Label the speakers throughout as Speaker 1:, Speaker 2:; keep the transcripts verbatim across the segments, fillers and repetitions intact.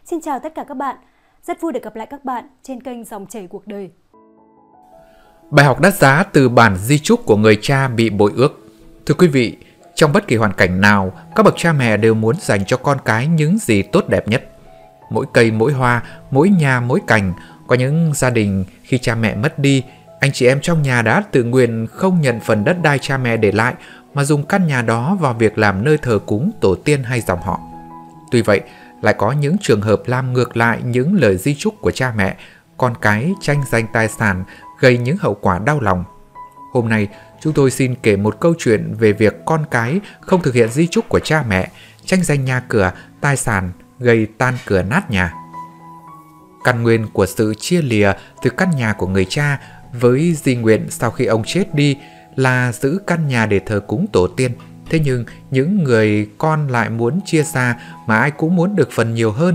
Speaker 1: Xin chào tất cả các bạn. Rất vui được gặp lại các bạn trên kênh Dòng chảy cuộc đời.
Speaker 2: Bài học đắt giá từ bản di chúc của người cha bị bội ước. Thưa quý vị, trong bất kỳ hoàn cảnh nào, các bậc cha mẹ đều muốn dành cho con cái những gì tốt đẹp nhất. Mỗi cây, mỗi hoa, mỗi nhà, mỗi cành. Có những gia đình khi cha mẹ mất đi, anh chị em trong nhà đã tự nguyện không nhận phần đất đai cha mẹ để lại, mà dùng căn nhà đó vào việc làm nơi thờ cúng tổ tiên hay dòng họ. Tuy vậy, lại có những trường hợp làm ngược lại những lời di chúc của cha mẹ, con cái tranh giành tài sản, gây những hậu quả đau lòng. Hôm nay, chúng tôi xin kể một câu chuyện về việc con cái không thực hiện di chúc của cha mẹ, tranh giành nhà cửa, tài sản, gây tan cửa nát nhà. Căn nguyên của sự chia lìa từ căn nhà của người cha với di nguyện sau khi ông chết đi là giữ căn nhà để thờ cúng tổ tiên. Thế nhưng những người con lại muốn chia xa mà ai cũng muốn được phần nhiều hơn.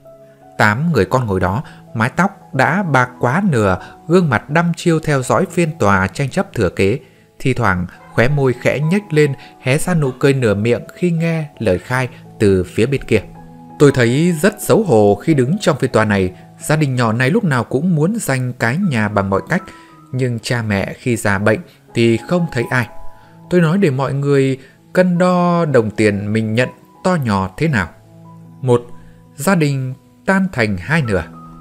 Speaker 2: Tám người con ngồi đó, mái tóc đã bạc quá nửa, gương mặt đăm chiêu theo dõi phiên tòa tranh chấp thừa kế. Thi thoảng khóe môi khẽ nhếch lên, hé ra nụ cười nửa miệng khi nghe lời khai từ phía bên kia. Tôi thấy rất xấu hổ khi đứng trong phiên tòa này. Gia đình nhỏ này lúc nào cũng muốn giành cái nhà bằng mọi cách, nhưng cha mẹ khi già bệnh thì không thấy ai. Tôi nói để mọi người cân đo đồng tiền mình nhận to nhỏ thế nào. Một, gia đình tan thành hai nửa.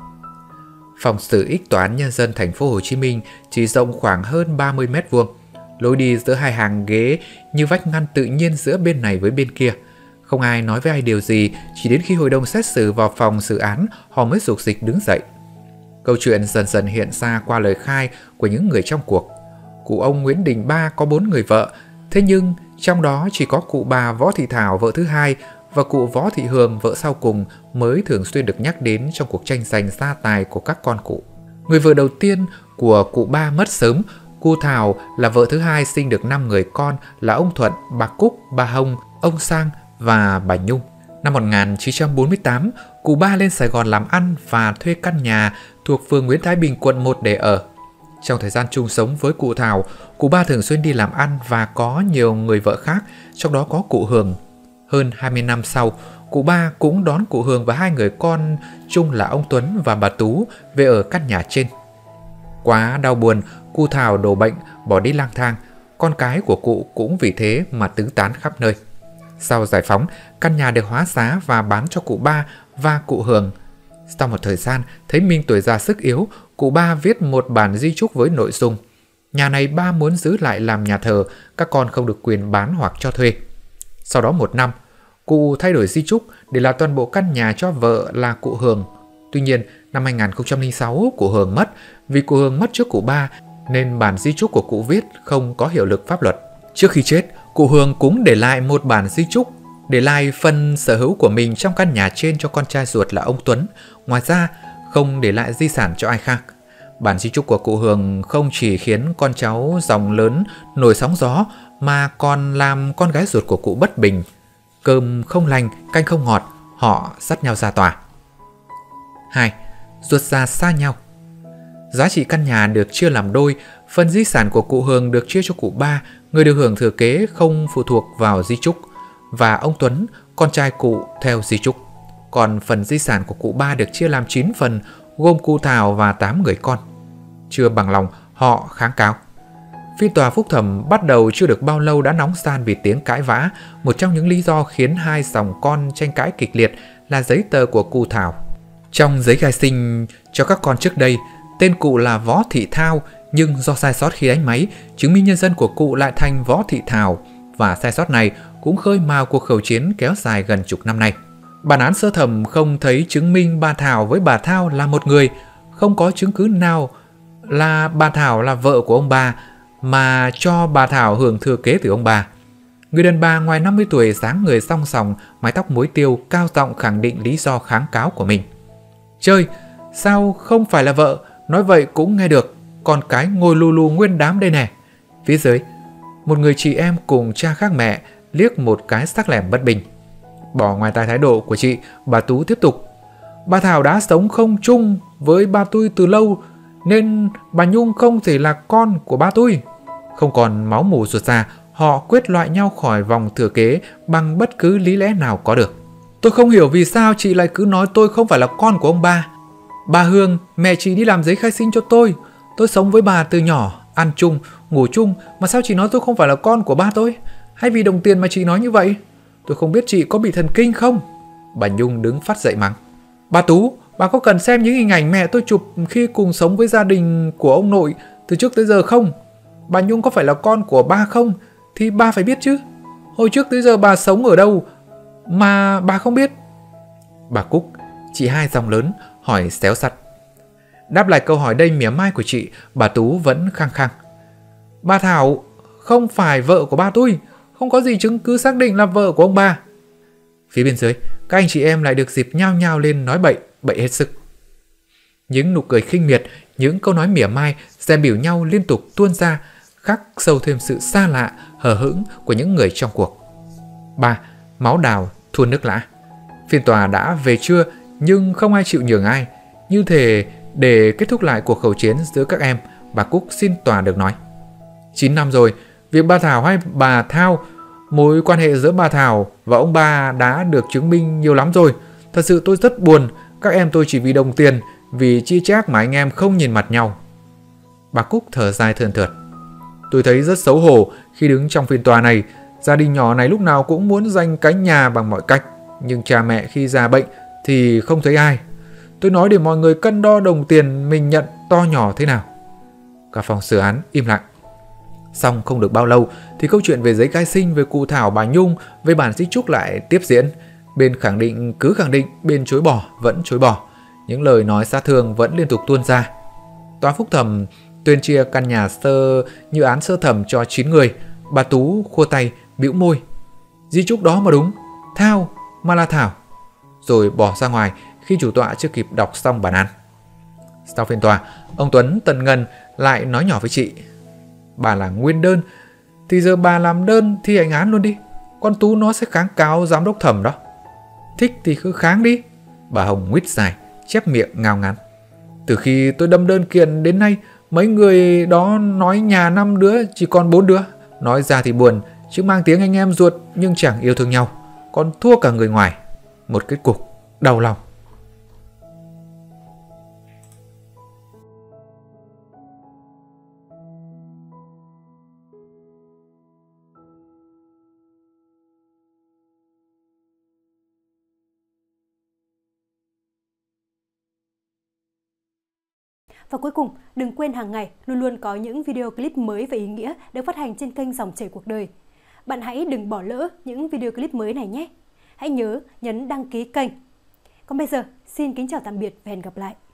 Speaker 2: Phòng xử X Tòa án Nhân dân thành phố Hồ Chí Minh chỉ rộng khoảng hơn ba mươi mét vuông. Lối đi giữa hai hàng ghế như vách ngăn tự nhiên giữa bên này với bên kia. Không ai nói với ai điều gì, chỉ đến khi hội đồng xét xử vào phòng xử án, họ mới rục rịch đứng dậy. Câu chuyện dần dần hiện ra qua lời khai của những người trong cuộc. Cụ ông Nguyễn Đình Ba có bốn người vợ, thế nhưng trong đó chỉ có cụ bà Võ Thị Thảo vợ thứ hai và cụ Võ Thị Hường vợ sau cùng mới thường xuyên được nhắc đến trong cuộc tranh giành gia tài của các con cụ. Người vợ đầu tiên của cụ Ba mất sớm. Cụ Thảo là vợ thứ hai, sinh được năm người con là ông Thuận, bà Cúc, bà Hồng, ông Sang và bà Nhung. Năm một nghìn chín trăm bốn mươi tám, cụ Ba lên Sài Gòn làm ăn và thuê căn nhà thuộc phường Nguyễn Thái Bình, quận một để ở. Trong thời gian chung sống với cụ Thảo, cụ Ba thường xuyên đi làm ăn và có nhiều người vợ khác, trong đó có cụ Hường. Hơn hai mươi năm sau, cụ Ba cũng đón cụ Hường và hai người con chung là ông Tuấn và bà Tú về ở căn nhà trên. Quá đau buồn, cụ Thảo đổ bệnh, bỏ đi lang thang. Con cái của cụ cũng vì thế mà tứ tán khắp nơi. Sau giải phóng, căn nhà được hóa giá và bán cho cụ Ba và cụ Hường. Sau một thời gian, thấy mình tuổi già sức yếu, cụ Ba viết một bản di chúc với nội dung: nhà này Ba muốn giữ lại làm nhà thờ, các con không được quyền bán hoặc cho thuê. Sau đó một năm, cụ thay đổi di chúc để là toàn bộ căn nhà cho vợ là cụ Hường. Tuy nhiên, năm hai nghìn không trăm lẻ sáu, cụ Hường mất. Vì cụ Hường mất trước cụ Ba nên bản di chúc của cụ viết không có hiệu lực pháp luật. Trước khi chết, cụ Hường cũng để lại một bản di chúc, để lại phần sở hữu của mình trong căn nhà trên cho con trai ruột là ông Tuấn. Ngoài ra, không để lại di sản cho ai khác. Bản di chúc của cụ Hường không chỉ khiến con cháu dòng lớn nổi sóng gió, mà còn làm con gái ruột của cụ bất bình. Cơm không lành, canh không ngọt, họ dắt nhau ra tòa. Hai. Ruột già xa nhau. Giá trị căn nhà được chia làm đôi, phần di sản của cụ Hường được chia cho cụ Ba, người được hưởng thừa kế không phụ thuộc vào di chúc, và ông Tuấn, con trai cụ, theo di chúc. Còn phần di sản của cụ Ba được chia làm chín phần, gồm cụ Thảo và tám người con. Chưa bằng lòng, họ kháng cáo. Phiên tòa phúc thẩm bắt đầu chưa được bao lâu đã nóng gian vì tiếng cãi vã. Một trong những lý do khiến hai dòng con tranh cãi kịch liệt là giấy tờ của cụ Thảo. Trong giấy khai sinh cho các con trước đây, tên cụ là Võ Thị Thao, nhưng do sai sót khi đánh máy, chứng minh nhân dân của cụ lại thành Võ Thị Thảo, và sai sót này cũng khơi mào cuộc khẩu chiến kéo dài gần chục năm nay. Bản án sơ thẩm không thấy chứng minh bà Thảo với bà Thao là một người, không có chứng cứ nào là bà Thảo là vợ của ông Ba, mà cho bà Thảo hưởng thừa kế từ ông Ba. Người đàn bà ngoài năm mươi tuổi, dáng người song sòng, mái tóc muối tiêu, cao giọng khẳng định lý do kháng cáo của mình. Chơi, sao không phải là vợ, nói vậy cũng nghe được, con cái ngồi lù lù nguyên đám đây nè. Phía dưới, một người chị em cùng cha khác mẹ liếc một cái sắc lẻm bất bình. Bỏ ngoài tai thái độ của chị, bà Tú tiếp tục: bà Thảo đã sống không chung với ba tôi từ lâu, nên bà Nhung không thể là con của ba tôi. Không còn máu mủ ruột già, họ quyết loại nhau khỏi vòng thừa kế bằng bất cứ lý lẽ nào có được. Tôi không hiểu vì sao chị lại cứ nói tôi không phải là con của ông ba. Bà Hương, mẹ chị đi làm giấy khai sinh cho tôi. Tôi sống với bà từ nhỏ, ăn chung, ngủ chung, mà sao chị nói tôi không phải là con của ba tôi? Hay vì đồng tiền mà chị nói như vậy? Tôi không biết chị có bị thần kinh không? Bà Nhung đứng phát dậy mắng. Bà Tú, bà có cần xem những hình ảnh mẹ tôi chụp khi cùng sống với gia đình của ông nội từ trước tới giờ không? Bà Nhung có phải là con của ba không? Thì ba phải biết chứ. Hồi trước tới giờ bà sống ở đâu mà bà không biết? Bà Cúc, chị hai giọng lớn, hỏi xéo sắt. Đáp lại câu hỏi đầy mỉa mai của chị, bà Tú vẫn khăng khăng. Bà Thảo không phải vợ của ba tôi, không có gì chứng cứ xác định là vợ của ông ba. Phía bên dưới, các anh chị em lại được dịp nhao nhao lên nói bậy, bậy hết sức. Những nụ cười khinh miệt, những câu nói mỉa mai, dè bỉu nhau liên tục tuôn ra, khắc sâu thêm sự xa lạ, hờ hững của những người trong cuộc. Ba, máu đào, thua nước lã. Phiên tòa đã về trưa, nhưng không ai chịu nhường ai. Như thể để kết thúc lại cuộc khẩu chiến giữa các em, bà Cúc xin tòa được nói. chín năm rồi, việc bà Thảo hay bà Thao, mối quan hệ giữa bà Thảo và ông ba đã được chứng minh nhiều lắm rồi. Thật sự tôi rất buồn, các em tôi chỉ vì đồng tiền, vì chia chác mà anh em không nhìn mặt nhau. Bà Cúc thở dài thườn thượt. Tôi thấy rất xấu hổ khi đứng trong phiên tòa này. Gia đình nhỏ này lúc nào cũng muốn giành cánh nhà bằng mọi cách, nhưng cha mẹ khi già bệnh thì không thấy ai. Tôi nói để mọi người cân đo đồng tiền mình nhận to nhỏ thế nào. Cả phòng xử án im lặng. Xong không được bao lâu thì câu chuyện về giấy khai sinh, về cụ Thảo bà Nhung, về bản di chúc lại tiếp diễn. Bên khẳng định cứ khẳng định, bên chối bỏ vẫn chối bỏ. Những lời nói xa thương vẫn liên tục tuôn ra. Tòa phúc thẩm tuyên chia căn nhà sơ như án sơ thẩm cho chín người. Bà Tú khua tay, bĩu môi. Di chúc đó mà đúng, Thao mà là Thảo. Rồi bỏ ra ngoài khi chủ tọa chưa kịp đọc xong bản án. Sau phiên tòa, ông Tuấn tần ngần lại nói nhỏ với chị. Bà là nguyên đơn, thì giờ bà làm đơn thi hành án luôn đi. Con Tú nó sẽ kháng cáo giám đốc thẩm đó. Thích thì cứ kháng đi. Bà Hồng nguyết dài, chép miệng ngao ngán. Từ khi tôi đâm đơn kiện đến nay, mấy người đó nói nhà năm đứa chỉ còn bốn đứa. Nói ra thì buồn, chứ mang tiếng anh em ruột nhưng chẳng yêu thương nhau, còn thua cả người ngoài. Một kết cục đau lòng.
Speaker 1: Và cuối cùng, đừng quên hàng ngày luôn luôn có những video clip mới và ý nghĩa được phát hành trên kênh Dòng Chảy Cuộc Đời. Bạn hãy đừng bỏ lỡ những video clip mới này nhé. Hãy nhớ nhấn đăng ký kênh. Còn bây giờ, xin kính chào tạm biệt và hẹn gặp lại.